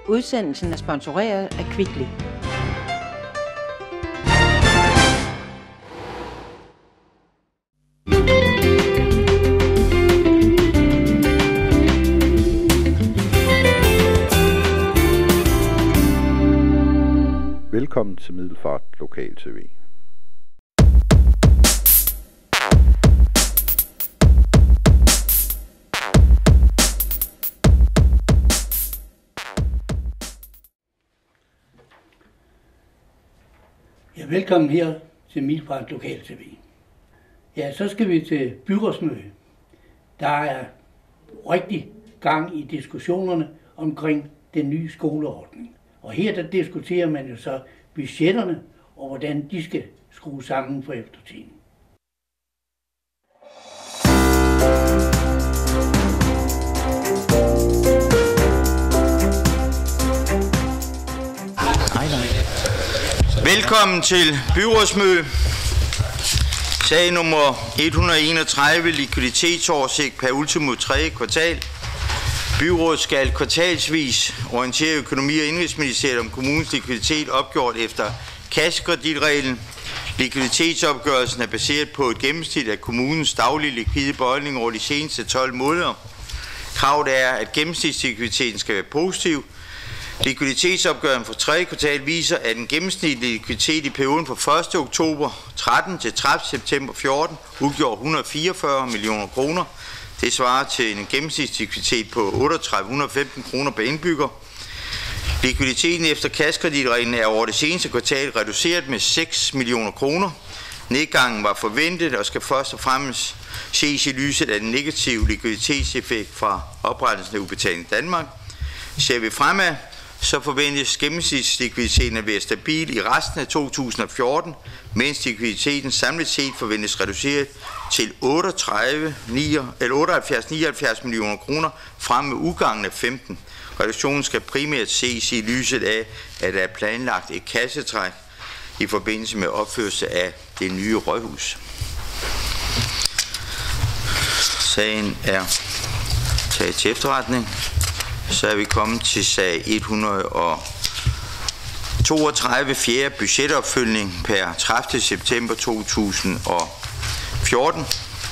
Udsendelsen er sponsoreret af Kvickly. Velkommen til Middelfart Lokal TV. Ja, velkommen her til Middelfart Lokal TV. Ja, så skal vi til byrådsmøde. Der er rigtig gang i diskussionerne omkring den nye skoleordning. Og her der diskuterer man jo så budgetterne og hvordan de skal skrues sammen for eftertiden. Velkommen til byrådsmøde. Sag nummer 131, likviditetsoversigt per ultimo 3. kvartal. Byrådet skal kvartalsvis orientere økonomi- og indenrigsministeriet om kommunens likviditet opgjort efter kassekreditreglen. Likviditetsopgørelsen er baseret på et gennemsnit af kommunens daglige likvide beholdning over de seneste 12 måneder. Kravet er, at gennemsnitslikviditeten skal være positiv. Likviditetsopgørelsen for 3. kvartal viser, at den gennemsnitlige likviditet i perioden fra 1. oktober 13 til 30. september 14 udgjorde 144 millioner kroner. Det svarer til en gennemsnitslikviditet på 3815 kroner per indbygger. Likviditeten efter kassekreditreglen er over det seneste kvartal reduceret med 6 millioner kroner. Nedgangen var forventet og skal først og fremmest ses i lyset af den negative likviditetseffekt fra oprettelsen af Udbetaling Danmark. Ser vi fremad, så forventes gennemsnitslikviditeten at være stabil i resten af 2014, mens likviditeten samlet set forventes reduceret til 78-79 millioner kroner frem med udgangen af 15. Reduktionen skal primært ses i lyset af, at der er planlagt et kassetræk i forbindelse med opførelse af det nye rådhus. Sagen er taget til efterretning. Så er vi kommet til sag 132, 4. budgetopfølgning per 30. september 2014.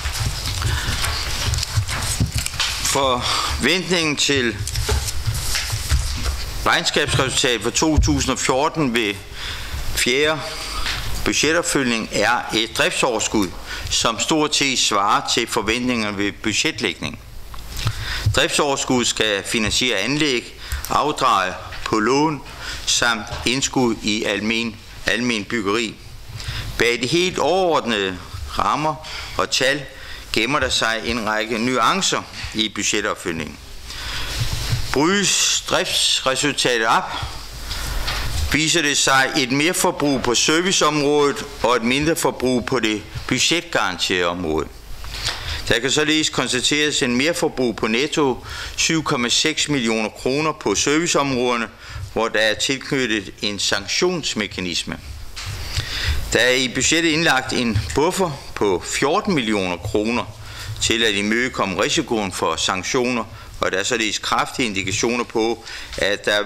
Forventningen til regnskabsresultat for 2014 ved 4. budgetopfølgning er et driftsoverskud, som stort set svarer til forventningerne ved budgetlægning. Driftsoverskud skal finansiere anlæg, afdrag på lån samt indskud i almen byggeri. Bag de helt overordnede rammer og tal gemmer der sig en række nuancer i budgetopfølgningen. Brydes driftsresultatet op, viser det sig et merforbrug på serviceområdet og et mindre forbrug på det budgetgaranterede område. Der kan således konstateres en merforbrug på netto 7,6 millioner kroner på serviceområderne, hvor der er tilknyttet en sanktionsmekanisme. Der er i budgettet indlagt en buffer på 14 millioner kroner til at imødekomme risikoen for sanktioner, og der er således kraftige indikationer på, at der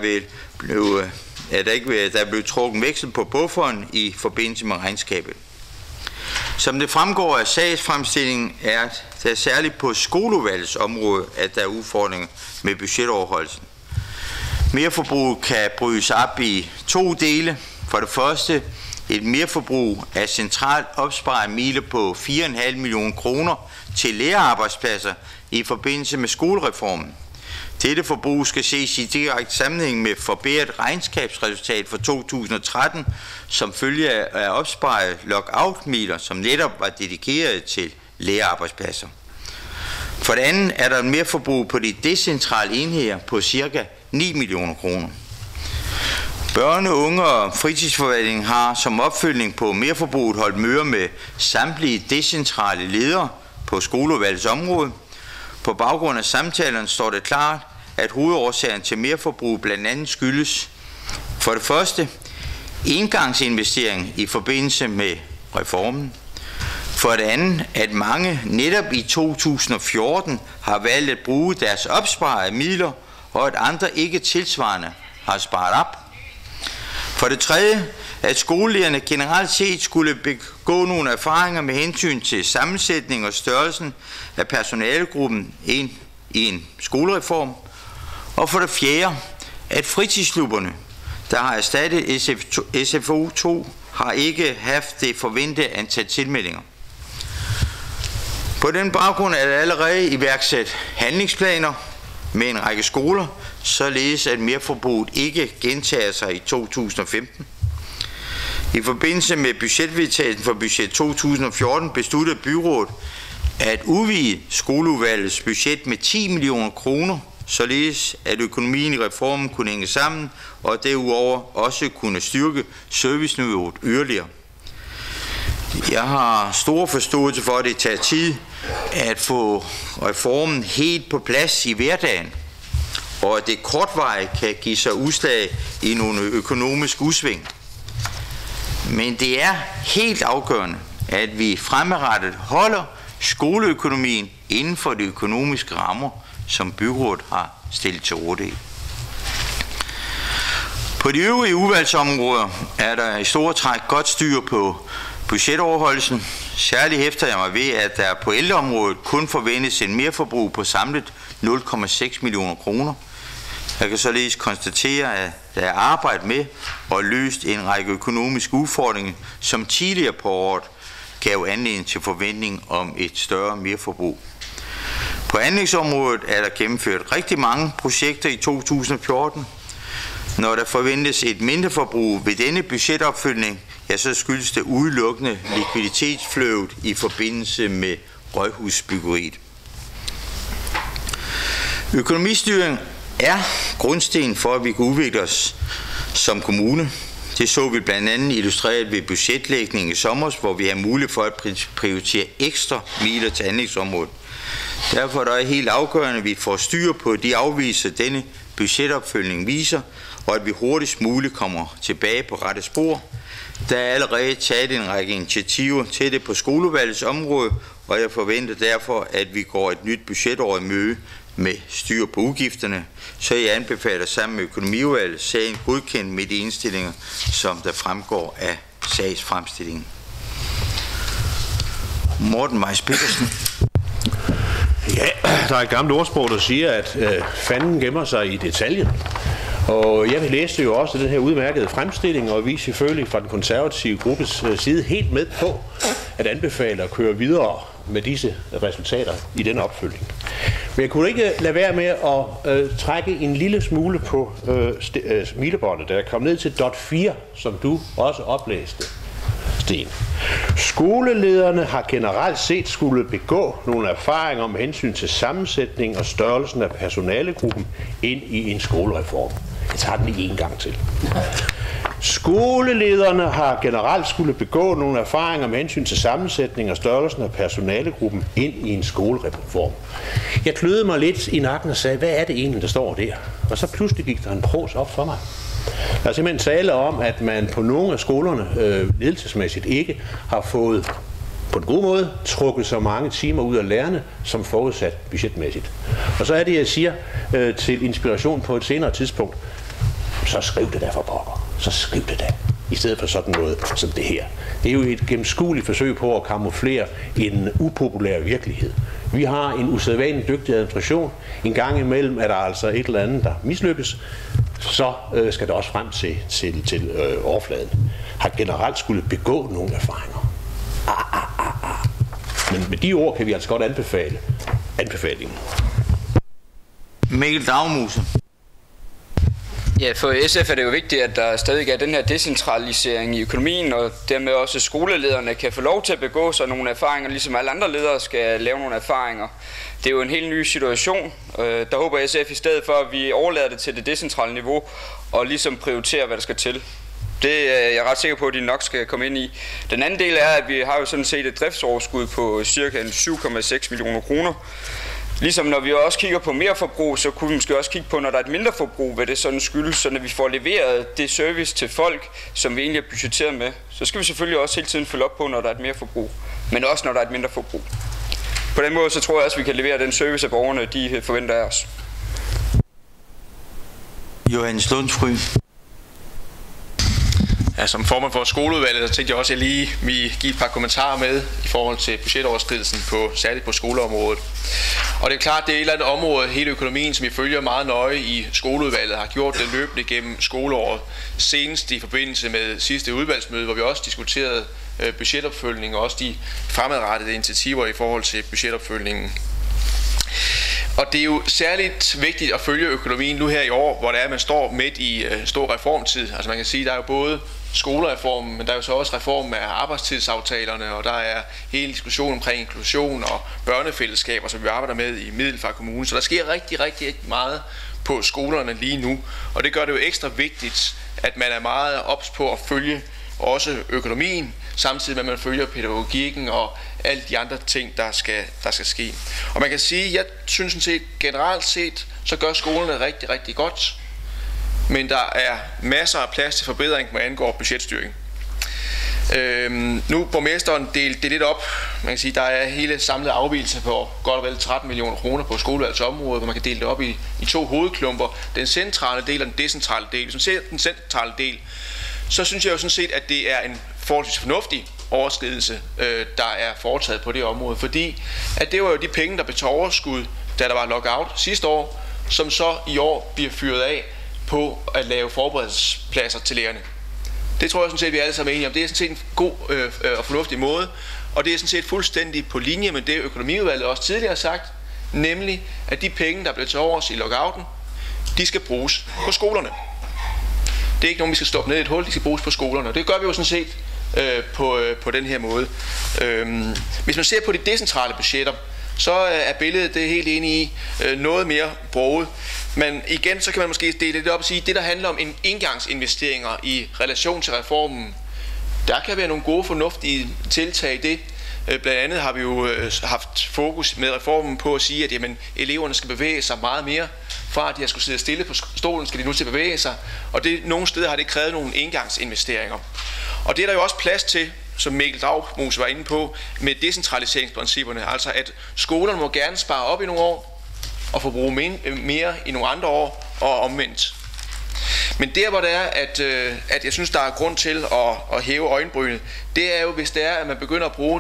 bliver trukket veksel på bufferen i forbindelse med regnskabet. Som det fremgår af sagsfremstillingen, er der særligt på skoleudvalgets område, at der er udfordringer med budgetoverholdelsen. Merforbruget kan brydes op i 2 dele. For det første et merforbrug af centralt opsparede midler på 4,5 millioner kroner til lærerarbejdspladser i forbindelse med skolereformen. Dette forbrug skal ses i direkte sammenhæng med forbedret regnskabsresultat for 2013, som følge af opsparede lockout-midler, som netop var dedikeret til lærerarbejdspladser. For det andet er der et merforbrug på de decentrale enheder på ca. 9 millioner kroner. Børne-, unge- og fritidsforvaltningen har som opfølgning på merforbruget holdt møder med samtlige decentrale ledere på skoleudvalgets område. På baggrund af samtalerne står det klart, at hovedårsagen til merforbrug blandt andet skyldes for det første engangsinvestering i forbindelse med reformen. For det andet, at mange netop i 2014 har valgt at bruge deres opsparede midler, og at andre ikke tilsvarende har sparet op. For det tredje, at skolelederne generelt set skulle begå nogle erfaringer med hensyn til sammensætning og størrelsen af personalegruppen ind i en skolereform. Og for det fjerde, at fritidsklubberne, der har erstattet SFO 2, har ikke haft det forventede antal tilmeldinger. På den baggrund er der allerede iværksat handlingsplaner med en række skoler, således at merforbruget ikke gentager sig i 2015. I forbindelse med budgetvedtagelsen for budget 2014 besluttede byrådet at udvide skoleudvalgets budget med 10 millioner kroner, således at økonomien i reformen kunne hænge sammen, og derudover også kunne styrke serviceniveauet yderligere. Jeg har stor forståelse for, at det tager tid at få reformen helt på plads i hverdagen, og at det kortvarigt kan give sig udslag i nogle økonomiske udsving. Men det er helt afgørende, at vi fremadrettet holder skoleøkonomien inden for de økonomiske rammer, som byrådet har stillet til rådighed. På de øvrige udvalgsområder er der i store træk godt styr på budgetoverholdelsen. Særligt hæfter jeg mig ved, at der på ældreområdet kun forventes en merforbrug på samlet 0,6 millioner kroner. Jeg kan således konstatere, at der er arbejdet med og løst en række økonomiske udfordringer, som tidligere på året gav anledning til forventning om et større merforbrug. På anlægsområdet er der gennemført rigtig mange projekter i 2014. Når der forventes et mindre forbrug ved denne budgetopfølgning, ja, så skyldes det udelukkende likviditetsflowet i forbindelse med rådhusbyggeriet. Økonomistyring er grundsten for, at vi kan udvikle os som kommune. Det så vi blandt andet illustreret ved budgetlægningen i sommer, hvor vi har mulighed for at prioritere ekstra midler til anlægsområdet. Derfor er det helt afgørende, at vi får styr på de afviser, denne budgetopfølgning viser, og at vi hurtigst muligt kommer tilbage på rette spor. Der er allerede taget en række initiativer til det på skolevalgets område, og jeg forventer derfor, at vi går et nyt budgetår i møde med styr på udgifterne, så jeg anbefaler sammen med økonomiudvalget sagen godkendt med de indstillinger, som der fremgår af sagsfremstillingen. Morten Weiss Petersen. Ja, der er et gammelt ordsprog, der siger, at fanden gemmer sig i detaljen. Og jeg læste jo også den her udmærkede fremstilling, og vi er selvfølgelig fra den konservative gruppes side helt med på at anbefale at køre videre med disse resultater i den opfølgning. Men jeg kunne ikke lade være med at trække en lille smule på smilebåndet, da jeg kom ned til dot 4, som du også oplæste, Sten. Skolelederne har generelt set skulle begå nogle erfaringer med hensyn til sammensætning og størrelsen af personalegruppen ind i en skolereform. Jeg tager den lige en gang til. Skolelederne har generelt skulle begå nogle erfaringer med hensyn til sammensætning og størrelsen af personalegruppen ind i en skolereform. Jeg kløede mig lidt i nakken og sagde, hvad er det egentlig, der står der? Og så pludselig gik der en pros op for mig. Der er simpelthen tale om, at man på nogle af skolerne ledelsesmæssigt ikke har fået på en god måde trukket så mange timer ud af lærerne, som forudsat budgetmæssigt. Og så er det, jeg siger til inspiration på et senere tidspunkt, så skriv det der for pokker. Så skriv det der, i stedet for sådan noget som det her. Det er jo et gennemskueligt forsøg på at kamuflere en upopulær virkelighed. Vi har en usædvanlig dygtig administration. En gang imellem er der altså et eller andet, der mislykkes. Så skal det også frem til overfladen. Har generelt skulle begå nogle erfaringer. Men med de ord kan vi altså godt anbefale anbefalingen. Mikkel Dagmose. Ja, for SF er det jo vigtigt, at der stadig er den her decentralisering i økonomien, og dermed også skolelederne kan få lov til at begå sig nogle erfaringer, ligesom alle andre ledere skal lave nogle erfaringer. Det er jo en helt ny situation. Der håber SF i stedet for, at vi overlader det til det decentrale niveau, og ligesom prioriterer, hvad der skal til. Det er jeg ret sikker på, at de nok skal komme ind i. Den anden del er, at vi har jo sådan set et driftsoverskud på ca. 7,6 millioner kroner. Ligesom når vi også kigger på mere forbrug, så kunne vi måske også kigge på, når der er et mindre forbrug, hvad det sådan skyldes, så når vi får leveret det service til folk, som vi egentlig har budgetteret med, så skal vi selvfølgelig også hele tiden følge op på, når der er et mere forbrug, men også når der er et mindre forbrug. På den måde, så tror jeg også, at vi kan levere den service, at borgerne de forventer af os. Johannes Lundsfry. Ja, som formand for skoleudvalget, så tænkte jeg også, at jeg lige vil give et par kommentarer med i forhold til budgetoverskridelsen særligt på skoleområdet. Og det er klart, det er et eller andet område, hele økonomien, som vi følger meget nøje i skoleudvalget, har gjort det løbende gennem skoleåret. Senest i forbindelse med sidste udvalgsmøde, hvor vi også diskuterede budgetopfølgning og også de fremadrettede initiativer i forhold til budgetopfølgningen. Og det er jo særligt vigtigt at følge økonomien nu her i år, hvor det er, at man står midt i stor reformtid. Altså man kan sige, at der er jo både skolereformen, men der er jo så også reformen af arbejdstidsaftalerne, og der er hele diskussionen omkring inklusion og børnefællesskaber, som vi arbejder med i Middelfart Kommune. Så der sker rigtig, rigtig meget på skolerne lige nu, og det gør det jo ekstra vigtigt, at man er meget ops på at følge også økonomien, samtidig med at man følger pædagogikken og alle de andre ting, der skal ske. Og man kan sige, jeg synes sådan set, generelt set, så gør skolerne rigtig, rigtig godt, men der er masser af plads til forbedring, hvad angår budgetstyring. Nu borgmesteren delte det lidt op. Man kan sige, der er hele samlet afvigelse på godt og vel 13 millioner kroner på skolevalgsområdet, hvor man kan dele det op i to hovedklumper. Den centrale del og den decentrale del. Hvis man ser den centrale del, så synes jeg jo sådan set, at det er en forholdsvis fornuftig overskridelse, der er foretaget på det område. Fordi at det var jo de penge, der blev til overskud, da der var lockout sidste år, som så i år bliver fyret af på at lave forberedelsespladser til lærerne. Det tror jeg sådan set, vi alle sammen er enige om. Det er sådan set en god og fornuftig måde, og det er sådan set fuldstændig på linje med det økonomiudvalget også tidligere har sagt, nemlig at de penge, der blev til overs i lockouten, de skal bruges på skolerne. Det er ikke nogen, vi skal stoppe ned i et hul, de skal bruges på skolerne, og det gør vi jo sådan set på den her måde. Hvis man ser på de decentrale budgetter, så er billedet, det er helt enig i, noget mere broget. Men igen, så kan man måske dele det op og sige, at det der handler om engangsinvesteringer i relation til reformen, der kan være nogle gode, fornuftige tiltag i det. Blandt andet har vi jo haft fokus med reformen på at sige, at jamen, eleverne skal bevæge sig meget mere. Fra at de har skulle sidde stille på stolen, skal de nu til at bevæge sig. Og nogle steder har det krævet nogle engangsinvesteringer. Og det er der jo også plads til, som Mikkel Dragsmose var inde på, med decentraliseringsprincipperne. Altså at skolerne må gerne spare op i nogle år, og forbruge mere i nogle andre år, og omvendt. Men der hvor det er, at jeg synes, der er grund til at hæve øjenbrynet, det er jo, hvis det er, at man begynder at bruge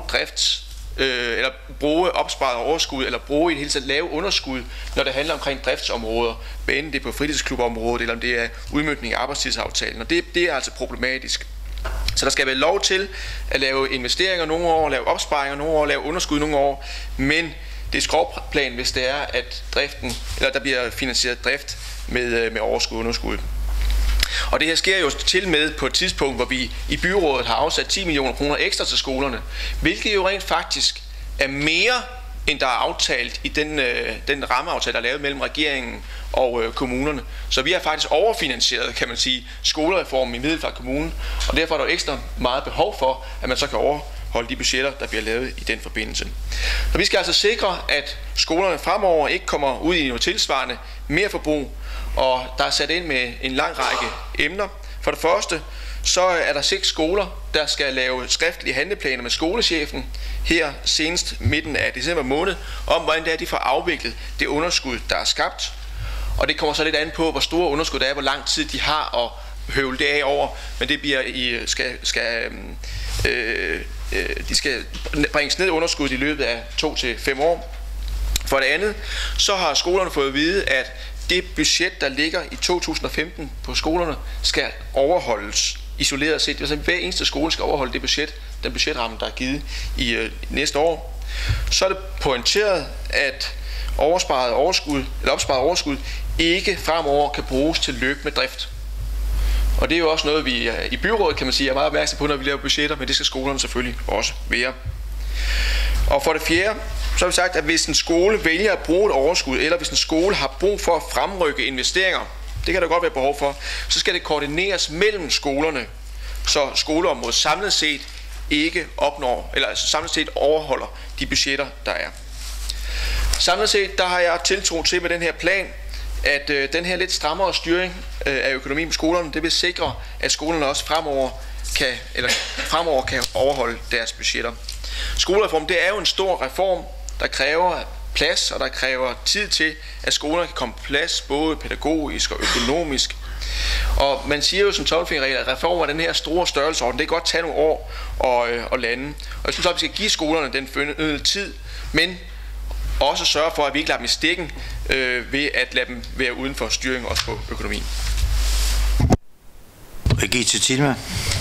eller bruge opsparet overskud, eller bruge i det hele taget lave underskud, når det handler omkring driftsområder, hvad enten det er på fritidsklubområdet, eller om det er udmøntning af arbejdstidsaftalen, og det er altså problematisk. Så der skal være lov til at lave investeringer nogle år, lave opsparinger nogle år, lave underskud nogle år, men det er skråplan, hvis det er, at der bliver finansieret drift med overskud og underskud. Og det her sker jo til med på et tidspunkt, hvor vi i byrådet har afsat 10 millioner kroner ekstra til skolerne, hvilket jo rent faktisk er mere, end der er aftalt i den rammeaftale, der er lavet mellem regeringen og kommunerne. Så vi har faktisk overfinansieret, kan man sige, skolereformen i Middelfart Kommune, og derfor er der ekstra meget behov for, at man så kan overholde de budgetter, der bliver lavet i den forbindelse. Så vi skal altså sikre, at skolerne fremover ikke kommer ud i noget tilsvarende mere forbrug, og der er sat ind med en lang række emner. For det første, så er der 6 skoler, der skal lave skriftlige handleplaner med skolechefen her senest midten af december måned, om hvordan det er, de får afviklet det underskud, der er skabt. Og det kommer så lidt an på, hvor store underskud der er, hvor lang tid de har at høvle det af over, men det bliver de skal bringes ned underskud i løbet af 2 til 5 år. For det andet, så har skolerne fået at vide, at det budget, der ligger i 2015 på skolerne, skal overholdes isoleret set. Altså hver eneste skole skal overholde det budget, den budgetramme, der er givet i næste år. Så er det pointeret, at opsparet overskud ikke fremover kan bruges til løbende drift. Og det er jo også noget, vi i byrådet, kan man sige, er meget opmærksom på, når vi laver budgetter, men det skal skolerne selvfølgelig også være. Og for det fjerde, så har vi sagt, at hvis en skole vælger at bruge et overskud, eller hvis en skole har brug for at fremrykke investeringer, det kan der godt være behov for, så skal det koordineres mellem skolerne, så skoleområdet samlet set ikke opnår, eller altså samlet set overholder de budgetter, der er. Samlet set, der har jeg tiltro til med den her plan, at den her lidt strammere styring af økonomien på skolerne, det vil sikre, at skolerne også fremover kan overholde deres budgetter. Skolereform, det er jo en stor reform, der kræver plads, og der kræver tid til, at skolerne kan komme på plads, både pædagogisk og økonomisk Og man siger jo som tommelfingerregel, at reformer af den her store størrelsesorden, det kan godt tage nogle år at lande. Og jeg synes også, at vi skal give skolerne den fornødne tid, men også sørge for, at vi ikke lader dem i stikken ved at lade dem være uden for styring også på økonomien. Brigitte Tilma.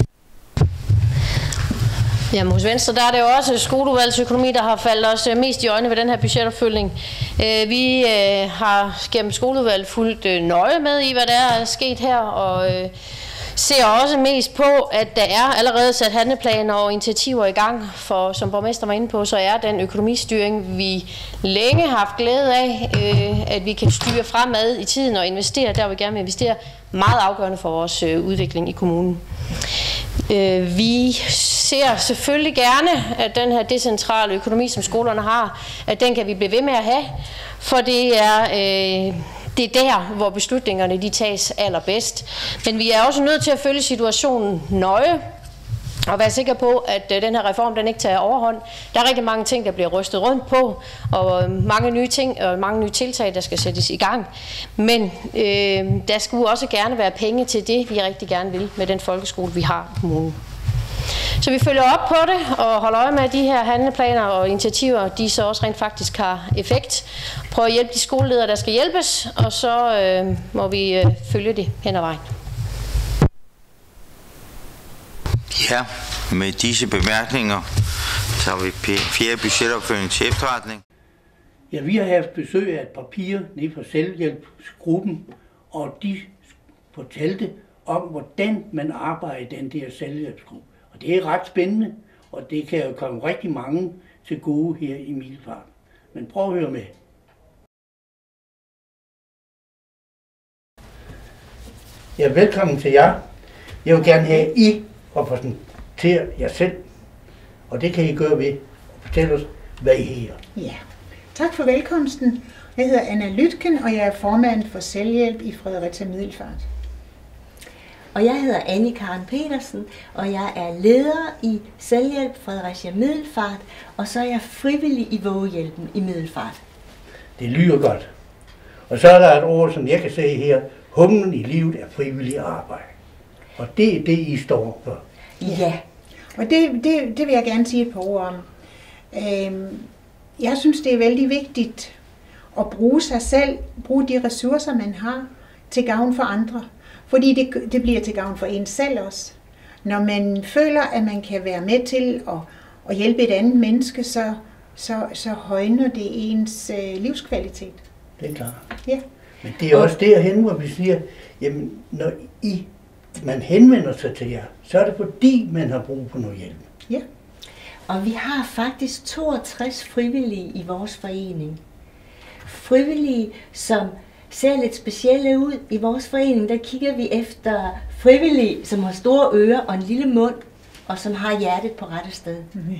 Jamen, hos Venstre der er det jo også skoleudvalgsøkonomi, der har faldet os mest i øjnene ved den her budgetopfølgning. Vi har gennem skoleudvalget fulgt nøje med i, hvad der er sket her, og ser også mest på, at der er allerede sat handleplaner og initiativer i gang, for som borgmester var inde på, så er den økonomistyring, vi længe har haft glæde af, at vi kan styre fremad i tiden og investere der, vi gerne vil investere, meget afgørende for vores udvikling i kommunen. Vi ser selvfølgelig gerne, at den her decentrale økonomi, som skolerne har, at den kan vi blive ved med at have, for det er der, hvor beslutningerne de tages allerbedst. Men vi er også nødt til at følge situationen nøje, og være sikker på, at den her reform den ikke tager overhånd. Der er rigtig mange ting, der bliver rystet rundt på, og mange nye ting og mange nye tiltag, der skal sættes i gang. Men der skulle også gerne være penge til det, vi rigtig gerne vil med den folkeskole, vi har i kommunen. Så vi følger op på det og holder øje med, at de her handleplaner og initiativer, de så også rent faktisk har effekt. Prøv at hjælpe de skoleledere, der skal hjælpes, og så må vi følge det hen ad vejen. Ja, med disse bemærkninger tager vi fjerde budgetopfølgning til efterretning. Ja, vi har haft besøg af et papir nede fra selvhjælpsgruppen, og de fortalte om, hvordan man arbejder i den der selvhjælpsgruppe. Og det er ret spændende, og det kan jo komme rigtig mange til gode her i Middelfart. Men prøv at høre med. Ja, velkommen til jer. Jeg vil gerne have, at I repræsenterer jer selv, og det kan I gøre ved at fortælle os, hvad I hedder. Ja, tak for velkomsten. Jeg hedder Anna Lytken, og jeg er formand for selvhjælp i Fredericia Middelfart. Og jeg hedder Annie-Karen Petersen, og jeg er leder i selvhjælp Fredericia Middelfart, og så er jeg frivillig i Vågehjælpen i Middelfart. Det lyder godt. Og så er der et ord, som jeg kan se her. Humlen i livet er frivillig arbejde. Og det er det, I står for. Ja, og det vil jeg gerne sige et par ord om. Jeg synes, det er vældig vigtigt at bruge sig selv, bruge de ressourcer, man har, til gavn for andre. Fordi det bliver til gavn for en selv også. Når man føler, at man kan være med til at hjælpe et andet menneske, så højner det ens livskvalitet. Det er klart. Ja. Men det er også derhen, hvor vi siger, jamen når man henvender sig til jer, så er det fordi, man har brug for noget hjælp. Ja. Og vi har faktisk 62 frivillige i vores forening. Frivillige, som ser lidt specielle ud. I vores forening, der kigger vi efter frivillige, som har store ører og en lille mund, og som har hjertet på rette sted.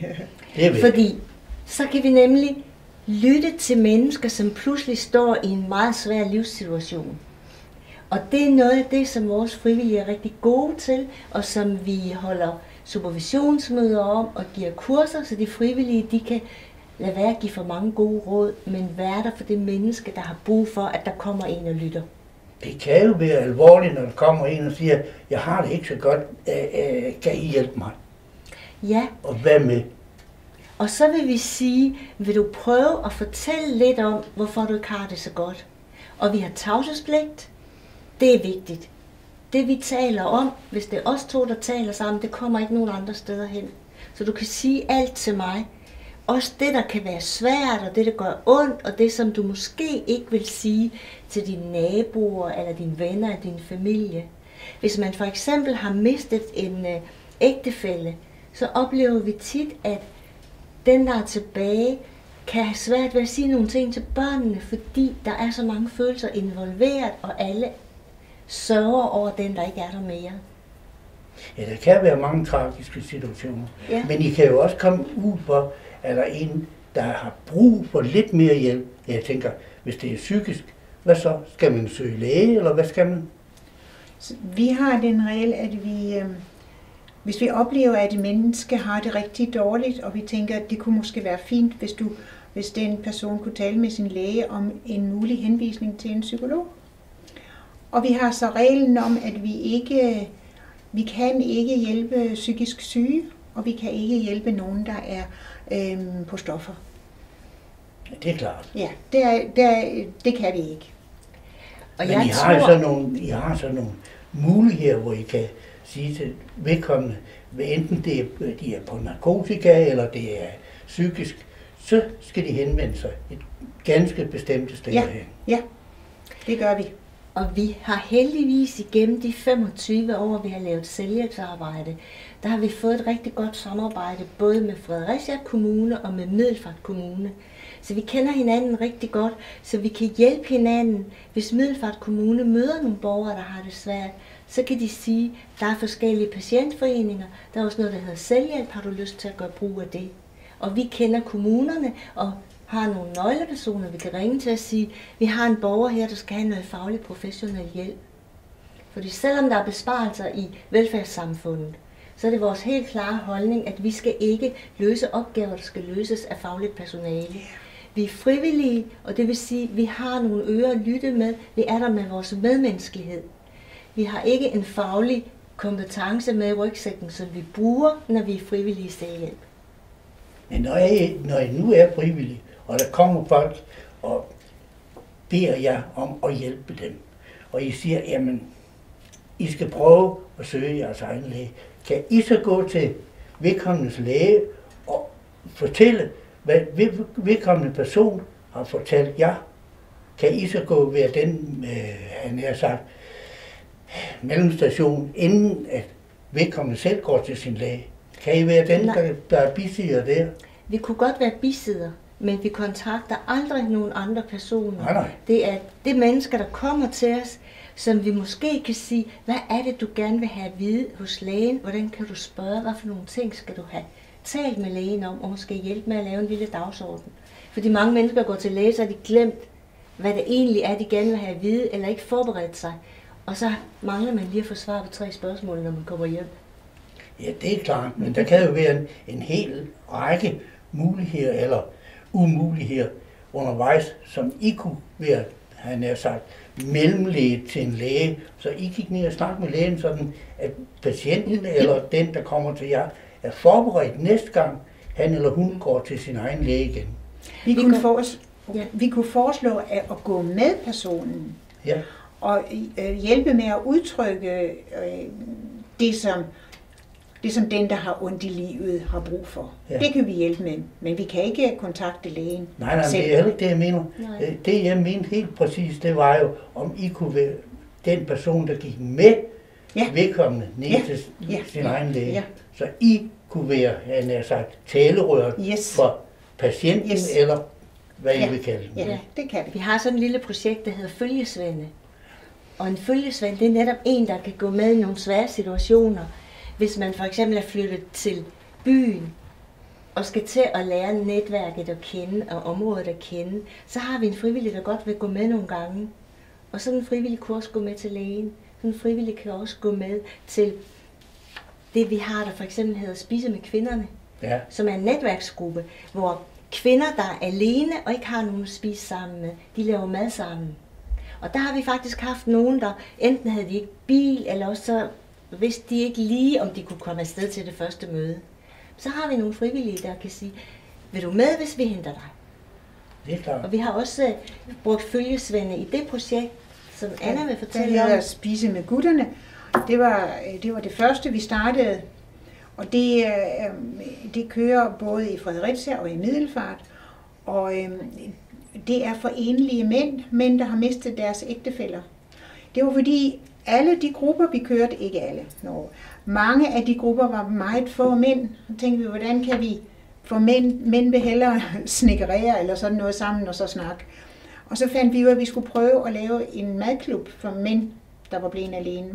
Fordi så kan vi nemlig lytte til mennesker, som pludselig står i en meget svær livssituation. Og det er noget af det, som vores frivillige er rigtig gode til, og som vi holder supervisionsmøder om og giver kurser, så de frivillige de kan lade være at give for mange gode råd, men være der for det menneske, der har brug for, at der kommer en og lytter. Det kan jo være alvorligt, når der kommer en og siger, jeg har det ikke så godt, kan I hjælpe mig? Ja. Og hvad med? Og så vil vi sige, vil du prøve at fortælle lidt om, hvorfor du ikke har det så godt? Og vi har tavshedspligt. Det er vigtigt. Det vi taler om, hvis det er os to, der taler sammen, det kommer ikke nogen andre steder hen. Så du kan sige alt til mig. Også det, der kan være svært, og det, der gør ondt, og det, som du måske ikke vil sige til dine naboer, eller dine venner, eller din familie. Hvis man for eksempel har mistet en ægtefælle, så oplever vi tit, at den, der er tilbage, kan have svært ved at sige nogle ting til børnene, fordi der er så mange følelser involveret, og alle sørger over den, der ikke er der mere. Ja, der kan være mange tragiske situationer, ja. Men I kan jo også komme ud for, at der er en, der har brug for lidt mere hjælp. Jeg tænker, hvis det er psykisk, hvad så? Skal man søge læge, eller hvad skal man? Vi har den regel, at hvis vi oplever, at et menneske har det rigtig dårligt, og vi tænker, at det kunne måske være fint, hvis den person kunne tale med sin læge om en mulig henvisning til en psykolog. Og vi har så reglen om, at vi kan ikke hjælpe psykisk syge, og vi kan ikke hjælpe nogen, der er på stoffer. Det er klart. Ja, det kan vi ikke. Og men I har så nogle muligheder, hvor I kan sige til vedkommende, hvad enten de er på narkotika, eller det er psykisk, så skal de henvende sig et ganske bestemt sted hen. Ja, det gør vi. Og vi har heldigvis igennem de 25 år, vi har lavet selvhjælpsarbejde, der har vi fået et rigtig godt samarbejde, både med Fredericia Kommune og med Middelfart Kommune. Så vi kender hinanden rigtig godt, så vi kan hjælpe hinanden. Hvis Middelfart Kommune møder nogle borgere, der har det svært, så kan de sige, at der er forskellige patientforeninger, der er også noget, der hedder selvhjælp, har du lyst til at gøre brug af det? Og vi kender kommunerne og har nogle nøglepersoner, vi kan ringe til at sige, vi har en borger her, der skal have noget faglig professionel hjælp. Fordi selvom der er besparelser i velfærdssamfundet, så er det vores helt klare holdning, at vi skal ikke løse opgaver, der skal løses af fagligt personale. Vi er frivillige, og det vil sige, at vi har nogle ører at lytte med. Vi er der med vores medmenneskelighed. Vi har ikke en faglig kompetence med i rygsækken, som vi bruger, når vi er frivillige i selvhjælp. Men når I nu er frivillige, og der kommer folk og beder jer om at hjælpe dem, og I siger, jamen, I skal prøve at søge jeres egen læge, kan I så gå til vedkommendes læge og fortælle, hvad vedkommende person har fortalt jer? Kan I så gå ved den, han har sagt, mellemstation, inden at vedkommende selv går til sin læge? Kan I være den, der er bisidder der? Vi kunne godt være bisidder, men vi kontakter aldrig nogen andre personer. Nej. Det er det mennesker, der kommer til os, som vi måske kan sige, hvad er det, du gerne vil have at vide hos lægen? Hvordan kan du spørge, hvad for nogle ting skal du have talt med lægen om, og måske hjælpe med at lave en lille dagsorden? Fordi mange mennesker går til læge, så har de glemt, hvad det egentlig er, de gerne vil have at vide, eller ikke forberedt sig. Og så mangler man lige at få svar på 3 spørgsmål, når man kommer hjem. Ja, det er klart, men der kan jo være en hel række muligheder eller umuligheder undervejs, som I kunne være, han har sagt, mellemlæge til en læge, så I gik ned og snakke med lægen, sådan at patienten eller den, der kommer til jer, er forberedt næste gang, han eller hun går til sin egen læge igen. Vi kunne foreslå at gå med personen og hjælpe med at udtrykke det, som den, der har ondt i livet, har brug for. Ja. Det kan vi hjælpe med, men vi kan ikke kontakte lægen. Nej, det er heller ikke det, jeg mener. Det, jeg mente helt præcis, det var jo, om I kunne være den person, der gik med vedkommende ned til sin egen læge. Ja. Så I kunne være, han har sagt, talerør for patienten, eller hvad I vil kalde den. Ja, det kan vi. Vi har sådan et lille projekt, der hedder Følgesvende. Og en følgesvend, det er netop en, der kan gå med i nogle svære situationer. Hvis man for eksempel er flyttet til byen og skal til at lære netværket at kende og området at kende, så har vi en frivillig, der godt vil gå med nogle gange. Og sådan en frivillig kan også gå med til lægen. Sådan en frivillig kan også gå med til det, vi har, der for eksempel hedder Spise med kvinderne, som er en netværksgruppe, hvor kvinder, der er alene og ikke har nogen at spise sammen med, de laver mad sammen. Og der har vi faktisk haft nogen, der enten havde de ikke bil, eller også så vidste de ikke lige, om de kunne komme afsted til det første møde. Så har vi nogle frivillige, der kan sige, vil du med, hvis vi henter dig? Det er klart. Og vi har også brugt følgesvende i det projekt, som Anna vil fortælle om. At spise med gutterne. Det var det første, vi startede. Og det kører både i Fredericia og i Middelfart. Og det er for enlige mænd, der har mistet deres ægtefæller. Det var fordi alle de grupper, vi kørte, ikke alle, mange af de grupper var meget få mænd. Så tænkte vi, hvordan kan vi få mænd vil hellere snikkerere eller sådan noget sammen og så snakke. Og så fandt vi ud af, at vi skulle prøve at lave en madklub for mænd, der var blevet alene.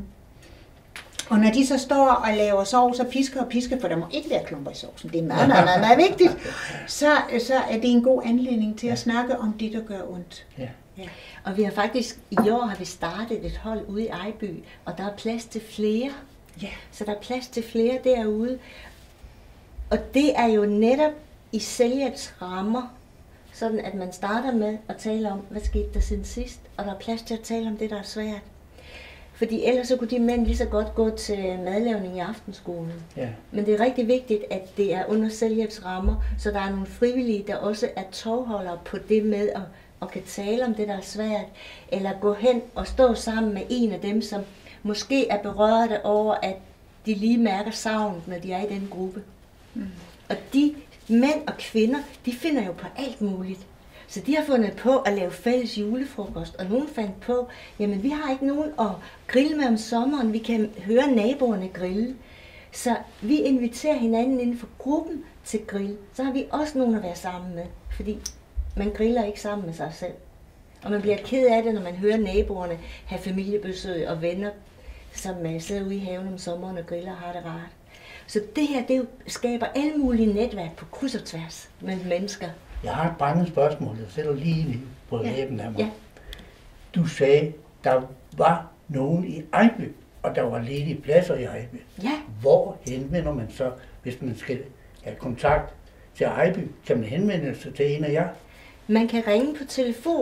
Og når de så står og laver sovs og pisker, for der må ikke være klumper i sovsen, det er meget vigtigt, så er det en god anledning til at snakke om det, der gør ondt. Ja. Ja. Og vi har faktisk, i år har vi startet et hold ude i Ejby, og der er plads til flere. Ja. Så der er plads til flere derude. Og det er jo netop i selvhjælpsrammer, sådan at man starter med at tale om, hvad skete der siden sidst, og der er plads til at tale om det, der er svært. Fordi ellers så kunne de mænd lige så godt gå til madlavning i aftenskolen. Ja. Men det er rigtig vigtigt, at det er under selvhjælpsrammer, så der er nogle frivillige, der også er tovholdere på det med at kan tale om det, der er svært, eller gå hen og stå sammen med en af dem, som måske er berørte over, at de lige mærker savnet, når de er i den gruppe. Og de mænd og kvinder, de finder jo på alt muligt. Så de har fundet på at lave fælles julefrokost, og nogen fandt på, jamen vi har ikke nogen at grille med om sommeren, vi kan høre naboerne grille. Så vi inviterer hinanden inden for gruppen til grill. Så har vi også nogen at være sammen med, fordi man griller ikke sammen med sig selv. Og man bliver ked af det, når man hører naboerne have familiebesøg og venner, som sidder ude i haven om sommeren og griller og har det rart. Så det her, det skaber alle mulige netværk på kryds og tværs mellem mennesker. Jeg har et brændende spørgsmål, jeg sætter lige på læben af mig. Ja. Du sagde, der var nogen i Ejby, og der var ledige pladser i Ejby. Ja. Hvor henvender man så, hvis man skal have kontakt til Ejby? Kan man henvende sig til en af jer? Man kan ringe på telefon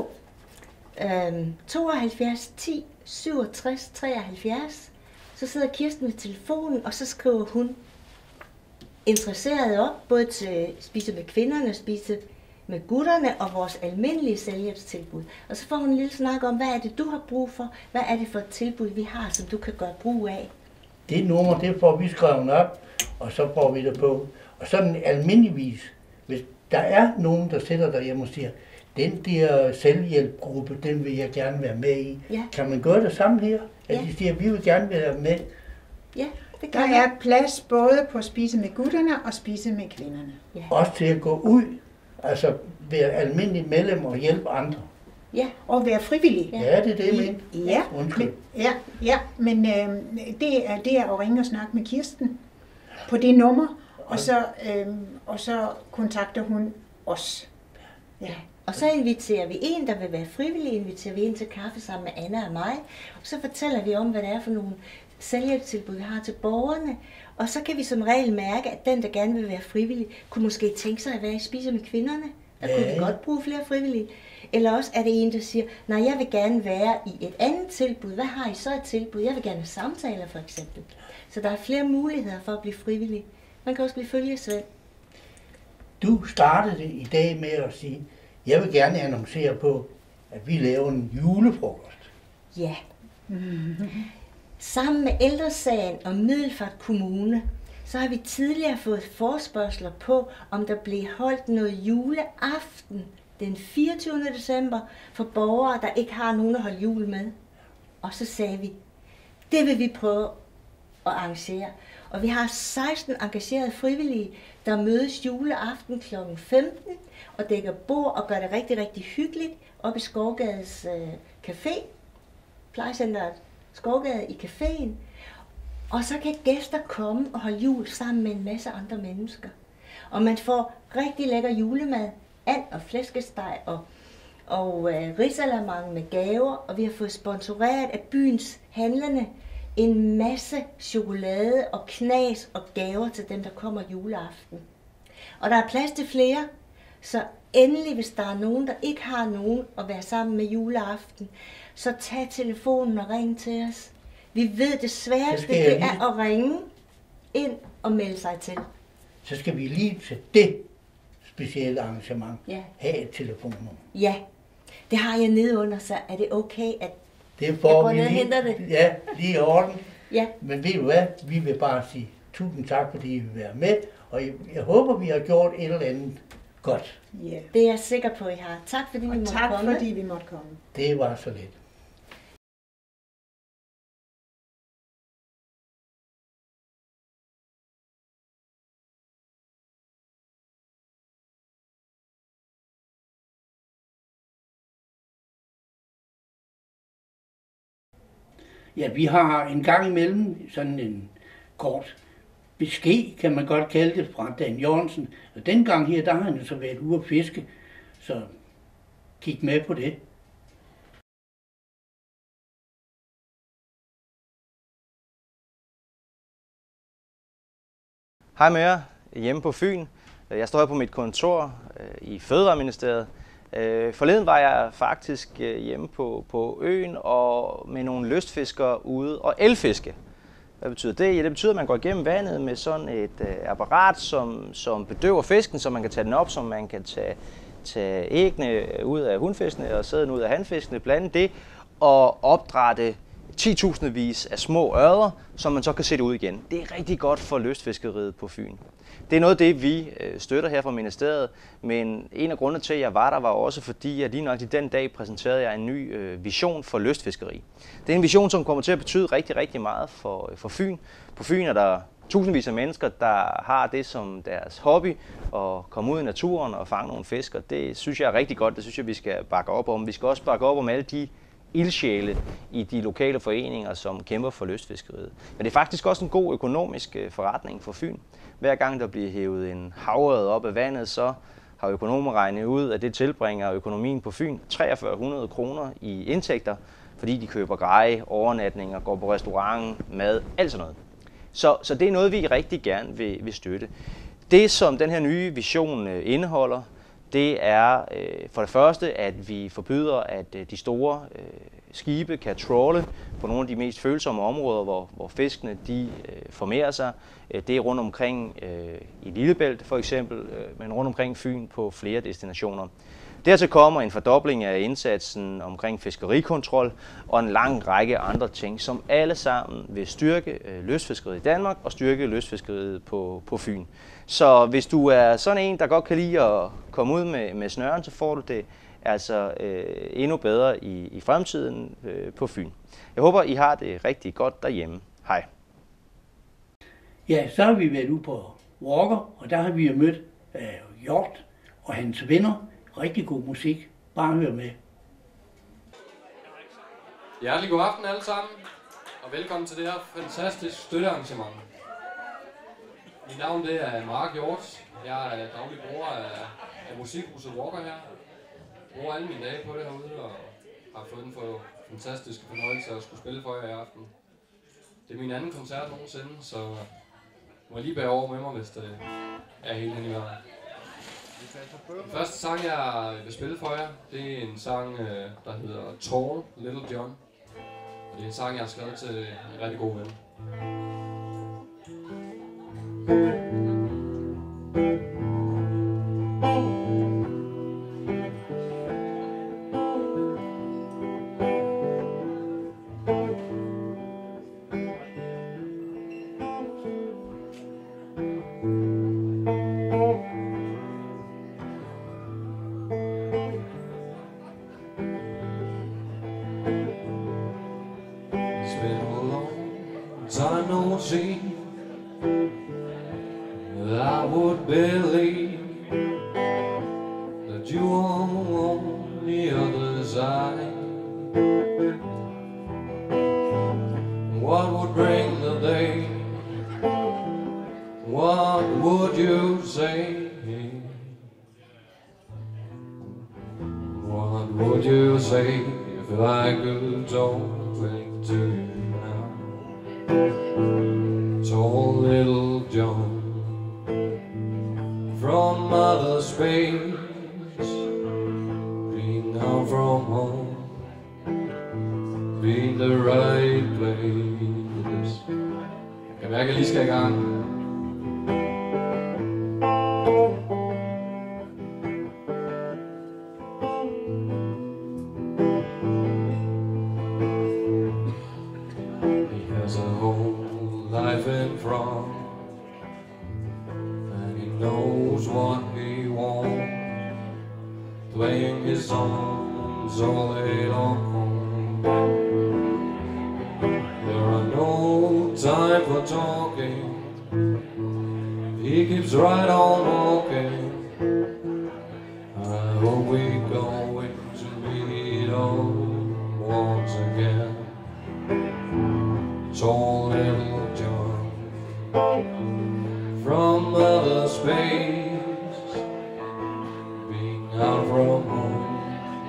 72 10 67 73. Så sidder Kirsten ved telefonen, og så skriver hun interesseret op, både til spise med kvinderne, spise med gutterne og vores almindelige selvhjælpstilbud. Og så får hun en lille snak om, hvad er det, du har brug for? Hvad er det for et tilbud, vi har, som du kan gøre brug af? Det nummer, det får vi skrevet op, og så får vi det på. Og sådan almindeligvis, hvis der er nogen, der sidder derhjemme og siger, den der selvhjælpgruppe, den vil jeg gerne være med i. Ja. Kan man gøre det samme her? At Ja. de siger, vi vil gerne være med. Ja, det Der kan er plads både på at spise med gutterne og spise med kvinderne. Ja. Også til at gå ud, altså være almindelig medlem og hjælpe andre. Ja. Og være frivillig. Ja, det er det, men. Ja, Undskyld. men det er at ringe og snakke med Kirsten på det nummer, og så kontakter hun os. Ja. Og så inviterer vi en, der vil være frivillig, inviterer vi en til kaffe sammen med Anna og mig. Og så fortæller vi om, hvad det er for nogle selvhjælpstilbud, vi har til borgerne. Og så kan vi som regel mærke, at den, der gerne vil være frivillig, kunne måske tænke sig at være i Spise med kvinderne. Der kunne vi godt bruge flere frivillige. Eller også er det en, der siger, nej, jeg vil gerne være i et andet tilbud. Hvad har I så et tilbud? Jeg vil gerne have samtaler, for eksempel. Så der er flere muligheder for at blive frivillig. Man kan også blive følgesvend. Du startede i dag med at sige, jeg vil gerne annoncere på, at vi laver en julefrokost. Ja. Sammen med Ældresagen og Middelfart Kommune, så har vi tidligere fået forespørgsler på, om der blev holdt noget juleaften den 24. december for borgere, der ikke har nogen at holde jul med. Og så sagde vi, det vil vi prøve at arrangere. Og vi har 16 engagerede frivillige, der mødes juleaften kl. 15 og dækker bord og gør det rigtig, rigtig hyggeligt op i Skovgades café, plejecenteret Skovgade i caféen. Og så kan gæster komme og holde jul sammen med en masse andre mennesker. Og man får rigtig lækker julemad, and og flæskesteg og risalamande med gaver. Og vi har fået sponsoreret af byens handlende en masse chokolade og knas og gaver til dem, der kommer juleaften. Og der er plads til flere, så endelig, hvis der er nogen, der ikke har nogen at være sammen med juleaften, så tag telefonen og ring til os. Vi ved, det sværeste det er at ringe ind og melde sig til. Så skal vi lige til det specielle arrangement have et telefonnummer. Ja, det har jeg nede under, så er det okay, at det får jeg går vi ned og lige, henter det? Ja, lige i orden. Ja. Men ved du hvad, vi vil bare sige tusind tak, fordi I vil være med, og jeg håber, vi har gjort et eller andet godt. Yeah. Det er jeg sikker på, I har. Tak fordi vi måtte komme. Tak fordi vi måtte komme. Det var så lidt. Ja, vi har en gang imellem sådan en kort besked, kan man godt kalde det, fra Dan Jørgensen. Og dengang her, der har han jo så været ude at fiske, så kig med på det. Hej med jer, hjemme på Fyn. Jeg står her på mit kontor i Fødevareministeriet. Forleden var jeg faktisk hjemme på øen og med nogle lystfiskere ude og elfiske. Hvad betyder det? Ja, det betyder, at man går igennem vandet med sådan et apparat, som bedøver fisken, så man kan tage den op, så man kan tage æggene ud af hunfiskene og sæden ud af hanfiskene, blande det og opdrætte 10.000-vis af små ørder, som man så kan sætte ud igen. Det er rigtig godt for lystfiskeriet på Fyn. Det er noget af det, vi støtter her fra ministeriet, men en af grundene til, at jeg var der, var også fordi, at lige nok i den dag præsenterede jeg en ny vision for lystfiskeri. Det er en vision, som kommer til at betyde rigtig, rigtig meget for Fyn. På Fyn er der tusindvis af mennesker, der har det som deres hobby, at komme ud i naturen og fange nogle fisk, og det synes jeg er rigtig godt. Det synes jeg, vi skal bakke op om. Vi skal også bakke op om alle de ildsjæle i de lokale foreninger, som kæmper for lystfiskeriet. Men det er faktisk også en god økonomisk forretning for Fyn. Hver gang der bliver hævet en havørred op af vandet, så har økonomer regnet ud, at det tilbringer økonomien på Fyn 4300 kroner i indtægter, fordi de køber greje, overnatninger, går på restaurant, mad, alt sådan noget. Så det er noget, vi rigtig gerne vil støtte. Det, som den her nye vision indeholder, det er for det første, at vi forbyder, at de store skibe kan trawle på nogle af de mest følsomme områder, hvor fiskene de formerer sig. Det er rundt omkring i Lillebælt for eksempel, men rundt omkring Fyn på flere destinationer. Dertil kommer en fordobling af indsatsen omkring fiskerikontrol og en lang række andre ting, som alle sammen vil styrke lystfiskeriet i Danmark og styrke lystfiskeriet på Fyn. Så hvis du er sådan en, der godt kan lide at komme ud med snøren, så får du det altså endnu bedre i fremtiden på Fyn. Jeg håber, I har det rigtig godt derhjemme. Hej. Ja, så har vi været ude på Walker, og der har vi jo mødt Hjort og hans venner. Rigtig god musik. Bare hør med. Hjertelig god aften alle sammen, og velkommen til det her fantastiske støttearrangement. Mit navn det er Mark Hjort. Jeg er daglig bruger af musikhuset Walker her. Jeg bruger alle mine dage på det herude, og har fået den for fantastiske fornøjelse at skulle spille for jer i aften. Det er min anden koncert nogensinde, så må I lige bære over med mig, hvis det er helt hen i vejret. Den første sang, jeg vil spille for jer, det er en sang, der hedder Tall Little John. Og det er en sang, jeg har skrevet til en rigtig god ven. Time no see that I would believe that you are on the other side. What would bring the day? What would you say? What would you say if I could talk to you? Tall little John from outer space, being out from home, be in the right place. Jeg kan mærke, at jeg lige skal i gang. In front, and he knows what he wants, playing his songs all day long. There are no time for talking, he keeps right on walking. I hope we're going to meet up once again. Tall little John from outer space, being out from home,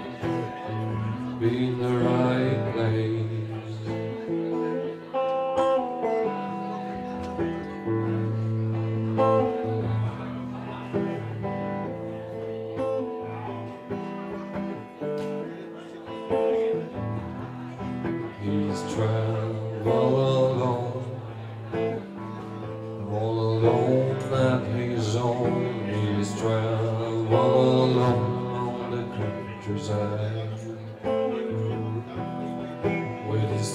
be in the right place.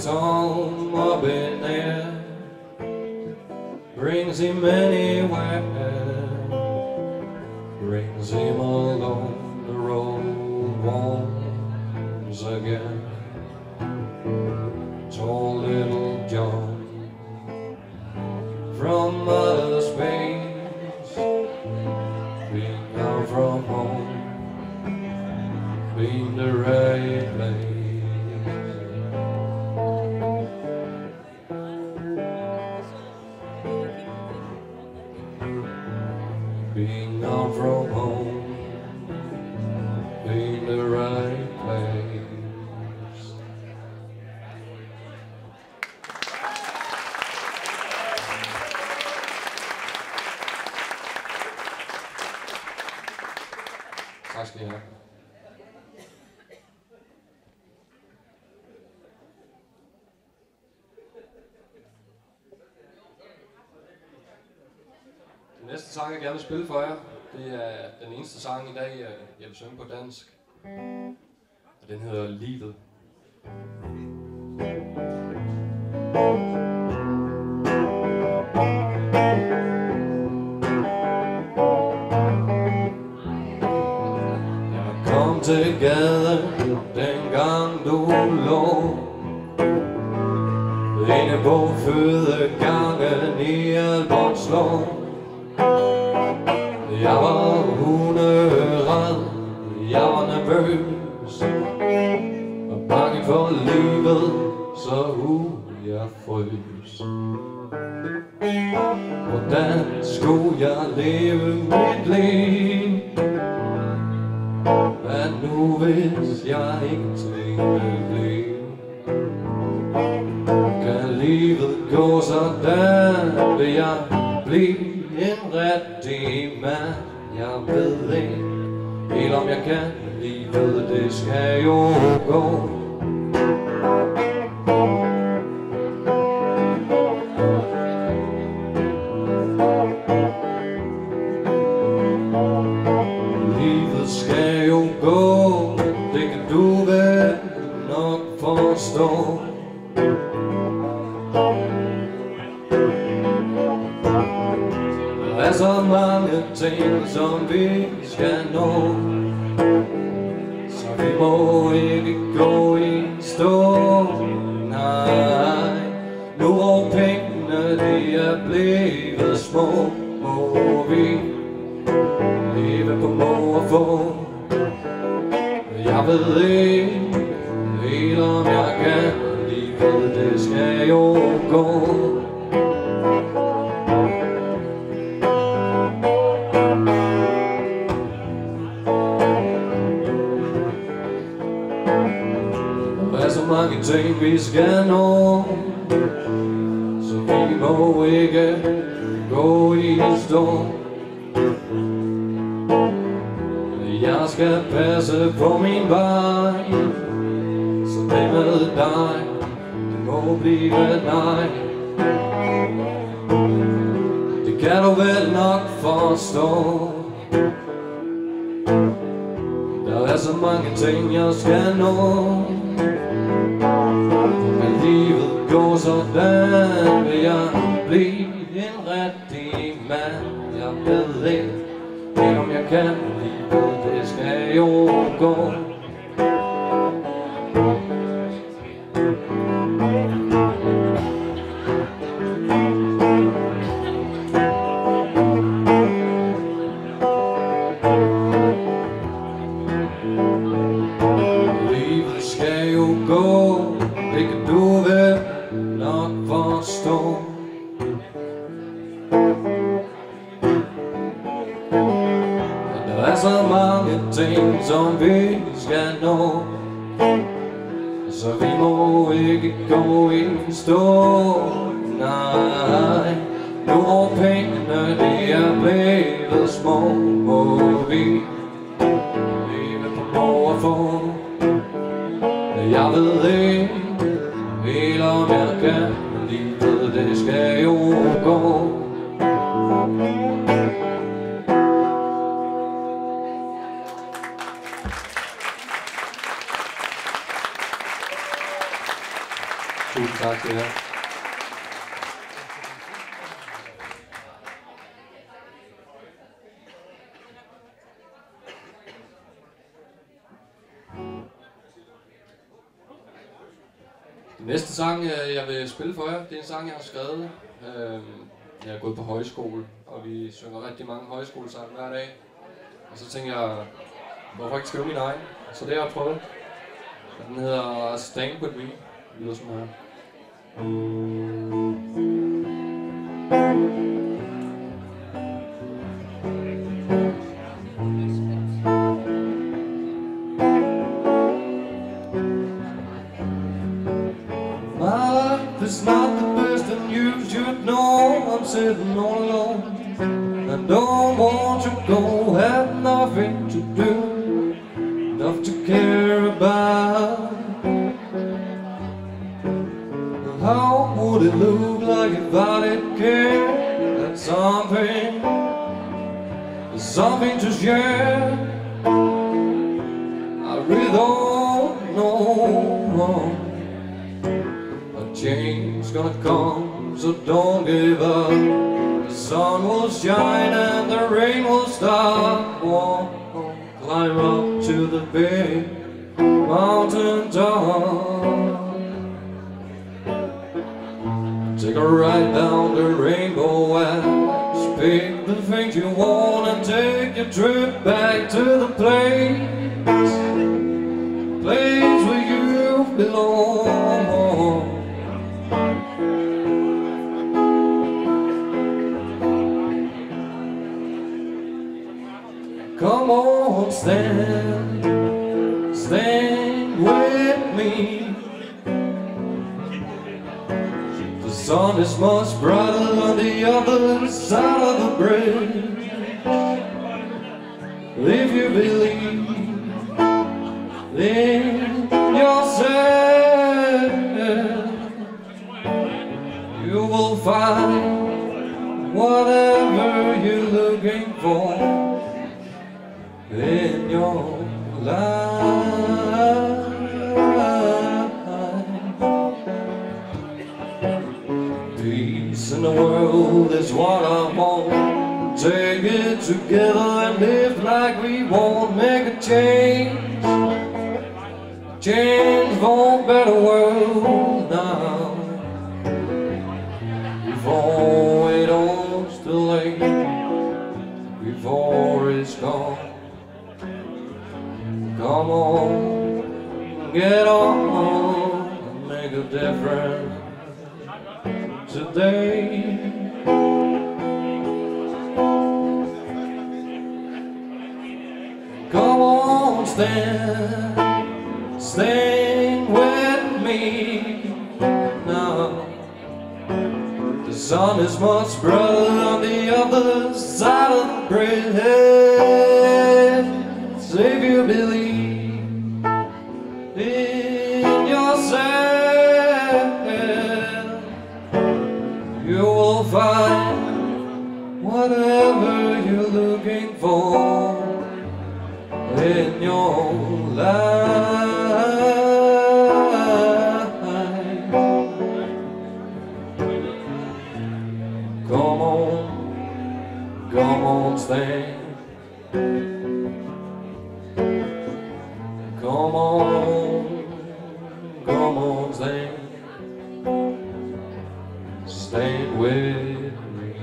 storm up in there brings him anywhere, brings him along the road once again. Tall little John from outer space, being out from home, being the right place. Being out from home, being the right place. Tak skal I have. Den næste sang, jeg gerne vil spille for jer, det er den eneste sang i dag, jeg vil synge på dansk. Og den hedder Livet. Jeg kom til gaden, dengang du lå inde på fødegangen i Albertslund. Jeg var hunderad, jeg var nervøs og bange for livet, så jeg frøs. Hvordan skulle jeg leve mit liv? Hvad nu hvis jeg ingenting vil blive? Kan livet gå sådan, vil jeg blive en rigtig mand? Jeg ved ikke helt om jeg kan. Livet det skal jo gå. Livet skal jo gå, det kan du vel nok forstå. Der er så mange ting, som vi skal nå, så vi må ikke gå i stå. Nej, nu hvor pengene de er blevet små, må vi leve på må og få. Jeg ved ikke helt om jeg kan, livet det skal jo gå. Mange ting vi skal nå, så vi må ikke gå i stå. Jeg skal passe på min vej, så det med dig, det må blive nej. Det kan du vel nok forstå. Der er så mange ting jeg skal nå. Men livet går sådan, vil jeg blive en rigtig mand. Jeg ved ikke om jeg kan, livet det skal jo gå. Livet skal jo gå, det kan du vel nok forstå. Men der er så mange ting, som vi skal nå, så vi må ikke gå i stå. Nej, nu hvor pengene de er blevet små, må vi leve på må og få. Jeg ved ikke helt om jeg kan, livet det skal jo gå. Tusind tak til jer. Den næste sang, jeg vil spille for jer, det er en sang, jeg har skrevet. Jeg er gået på højskole, og vi synger rigtig mange højskolesange hver dag. Og så tænker jeg, hvorfor ikke skrive min egen? Så det har jeg prøvet. Og den hedder Stand With Me. Det lyder sådan her. It's not the best and you should know I'm sitting all alone. I don't want to go, have nothing to do, enough to care about. How would it look like if I didn't care? That's something to share. I really don't know. Change gonna come, so don't give up. The sun will shine and the rain will stop. Climb up to the big mountain top. Take a ride down the rainbow and pick the things you want and take your trip back to the place where you belong. Come on, stand with me. The sun is much brighter on the other side of the bridge. If you believe in yourself, you will find whatever you're looking for in your life. Peace in the world is what I want. Take it together and live like we want. Make a change for a better world now. Before it all's too late, before it's gone. Come on, get on, and make a difference today. Come on, stand with me now. The sun is much brighter on the other side of the bridge. If you believe in yourself, you will find whatever you're looking for in your life. Come on, stand. Come on, stand with me.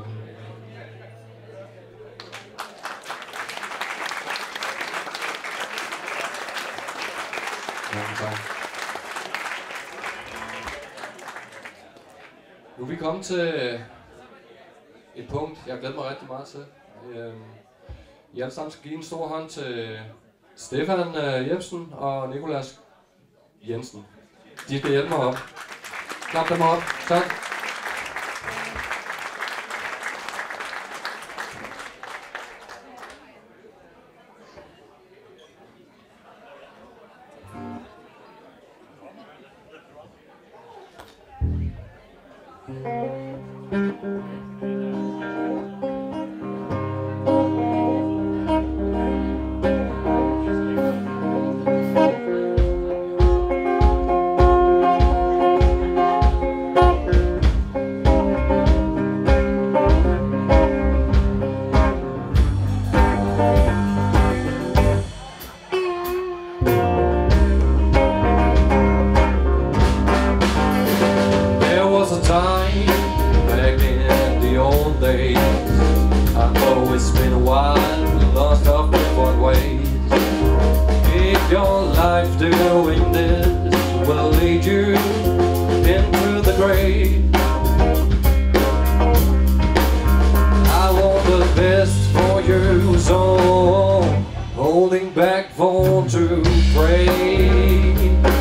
Nu er vi kommet til et punkt, jeg glæder mig rigtig meget til. I alle sammen skal give en stor hånd til Stefan Jebsen og Nicolas Jensen. De skal hjælpe mig op. Klap dem op. Tak. lead you into the grave. I want the best for you, so holding back for to pray.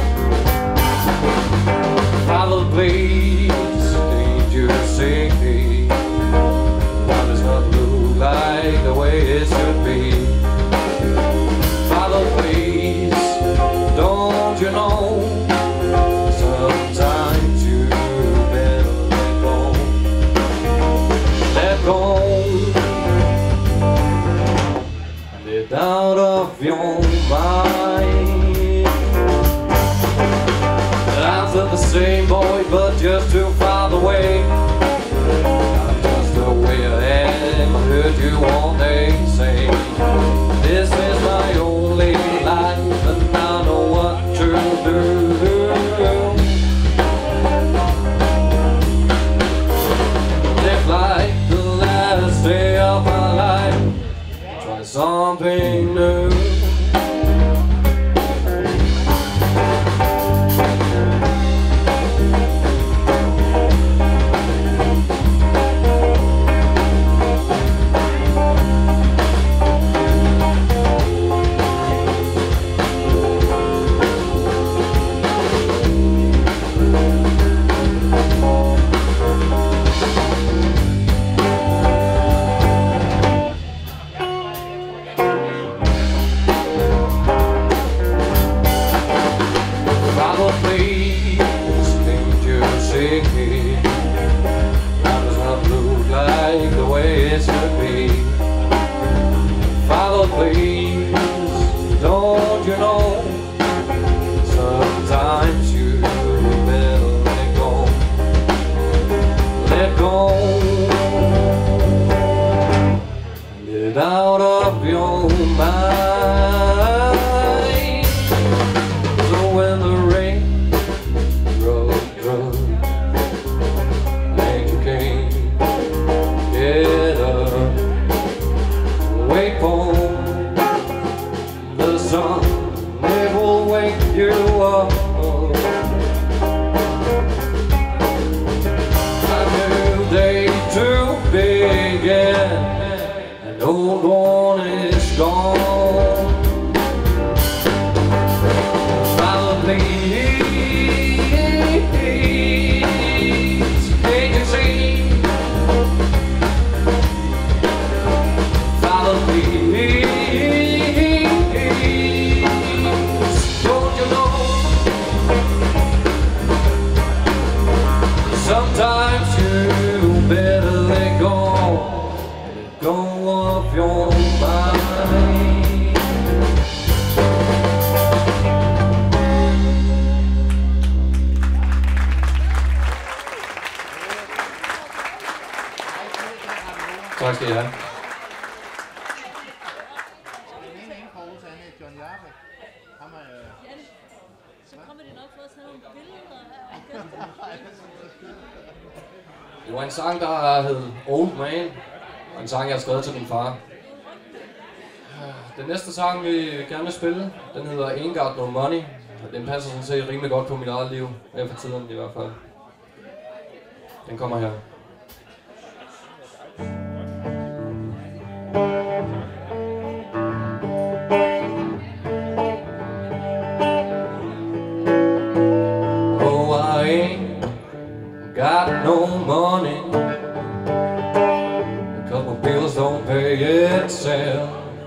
Father, please, can't you see me? Life does not look like the way it should be. Father, please, don't you know? Sometimes you better let go. Let go. Get out of your mind. I'm still the same boy, but just too far away. I'm just a weird and heard you all day say, this is my only life and I know what to do. Live like the last day of my life. Try something new. Tak skal I have. Det var en sang, der hed Old Man, og en sang, jeg har skrevet til min far. Den næste sang, vi gerne vil spille, den hedder Ain't Got No Money, og den passer sådan set rimelig godt på mit eget liv, her for tiden i hvert fald. Den kommer her. Oh, I ain't got no money. A couple bills don't pay itself.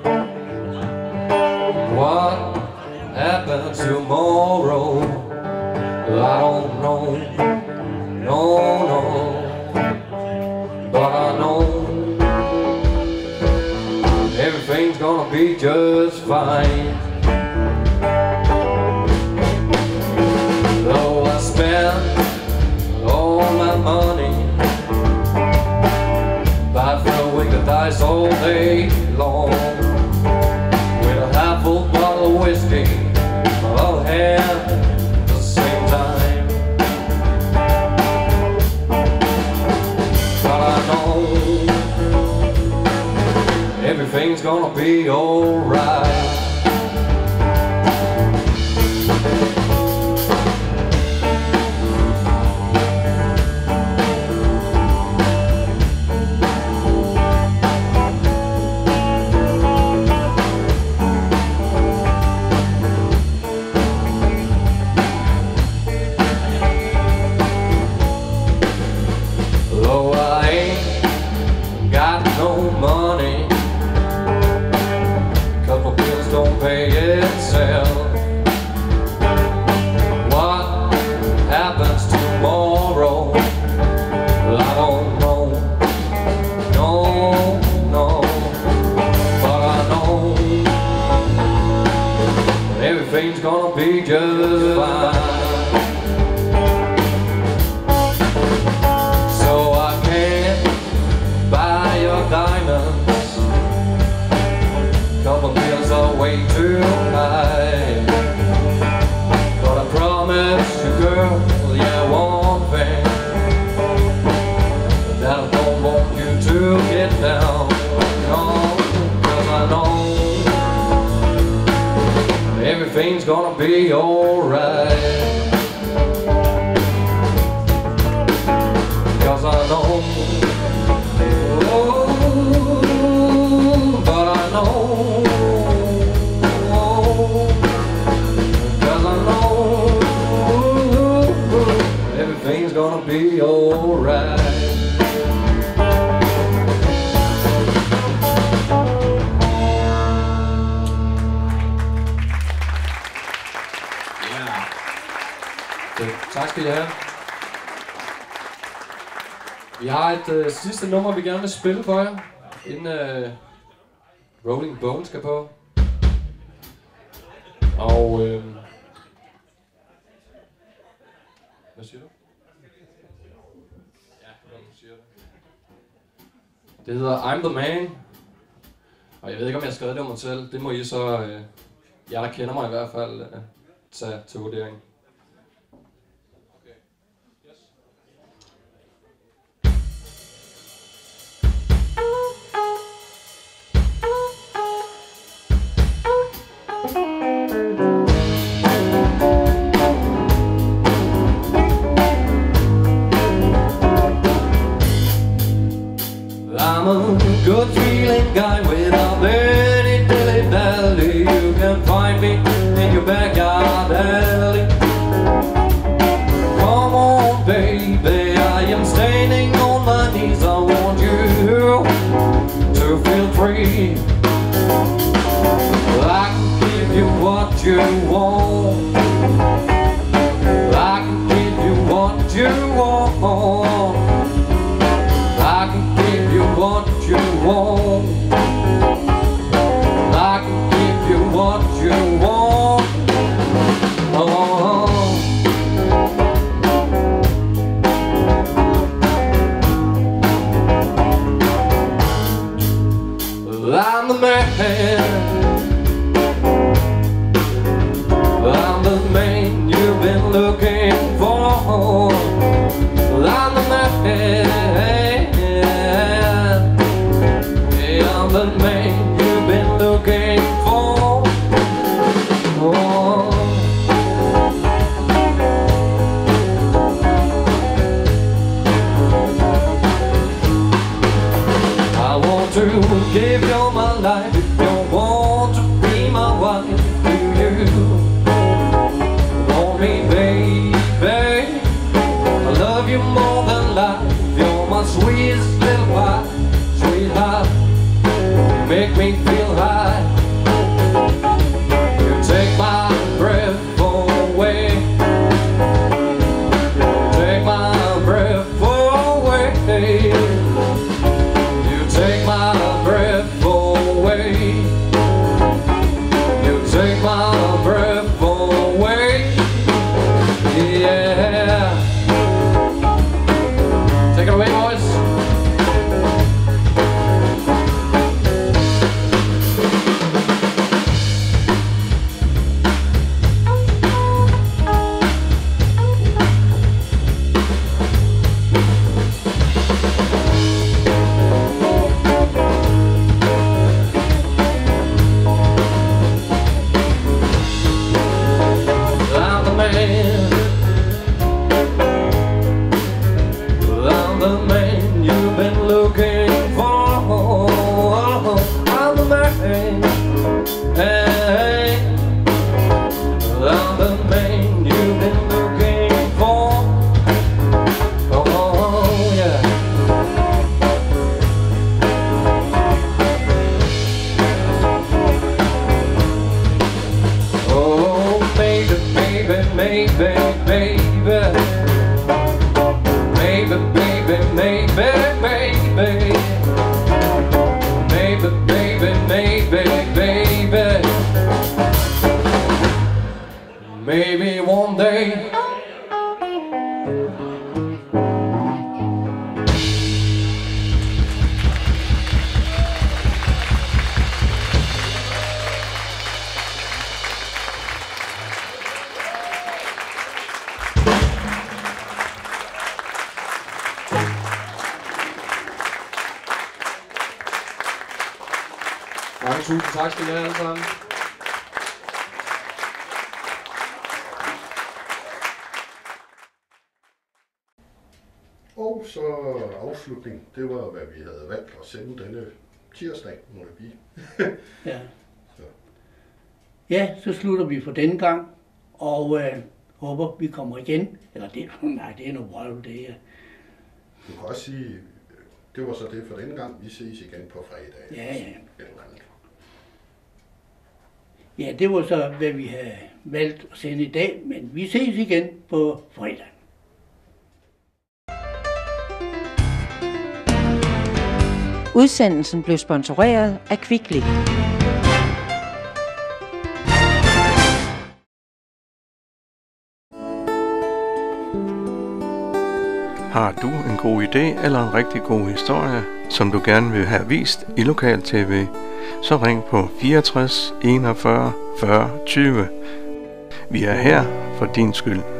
What happens tomorrow? I don't know. No. But I know everything's gonna be just fine. Though I spend all my money, by throwing the dice all day long, with a half full bottle of whiskey I'll have at the same time. But I know everything's gonna be alright. gonna be alright. Cause I know, but I know, cause I know everything's gonna be alright. Tak skal I have. Vi har et sidste nummer, vi gerne vil spille for jer, inden Rolling Bones skal på. Og hvad siger du? Ja, hvad siger du? Det hedder I'm the Man. Og jeg ved ikke, om jeg har skrevet det om mig selv. Det må I så, jer der kender mig i hvert fald, tage til vurdering. I'm a good feeling guy without any dilly-dally. You can find me in your backyard alley. Come on baby, I am standing on my knees. I want you to feel free. I can give you what you want. I can give you what you want. I can give you what you want. I can give you what you want. Oh. I'm the man. I'm the man you've been looking for. I'm the man. I'm the man you've been looking for. Oh. I want to give you my life. If you want to be my wife, do you want me, baby? I love you more than life. You're my sweetest little wife, sweetheart. You make me feel high. You take my breath away. You take my breath away. You take my breath away. You take my breath away. Yeah. Take it away, boys. Maybe one day. Mange tusind tak skal I have alle sammen. Og så afslutning, det var, hvad vi havde valgt at sende denne tirsdag, må det blive. Ja. Ja, så slutter vi for denne gang, og håber, vi kommer igen. Eller det, nej, det er noget vrøvl, det er. Du kan også sige, det var så det for denne gang. Vi ses igen på fredag. Ja. Ja, det var så, hvad vi havde valgt at sende i dag, men vi ses igen på fredag. Udsendelsen blev sponsoreret af Kvickly. Har du en god idé eller en rigtig god historie, som du gerne vil have vist i lokal tv, så ring på 64 41 40 20. Vi er her for din skyld.